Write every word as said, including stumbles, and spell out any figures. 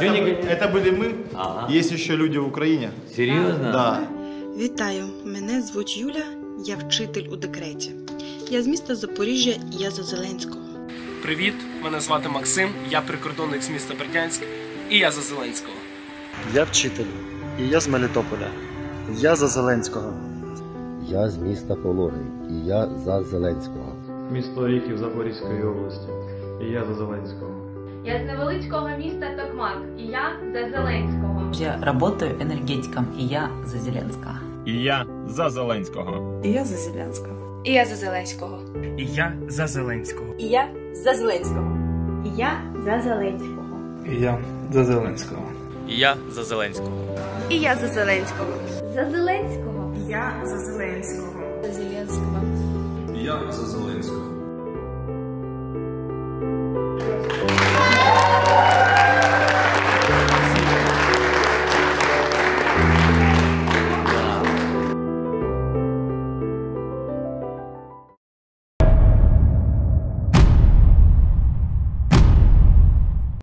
это, это были мы. Ага. Есть еще люди в Украине. Серьезно? Да. Вітаю, мене звуть Юля, я вчитель у декреті. Я з міста Запоріжжя, і я за Зеленського. Привіт, мене звати Максим, я прикордонник з міста Бердянськ, і я за Зеленського. Я вчитель, і я з Мелітополя. Я за Зеленського. Я з міста Пологи, і я за Зеленського. Місто Оріхів Запорізької області, і я за Зеленського. Я з невеличкого міста Токмак, і я за Зеленського. Я работаю энергетиком, и я за Зеленского. І я за Зеленського. І я за Зеленського. І я за Зеленського. І я за Зеленського. І я за Зеленського. І я за Зеленського. І я за Зеленського. І я за Зеленського. І я за Зеленського. За Зеленського. Я за Зеленського. За Зеленського. Я за Зеленського.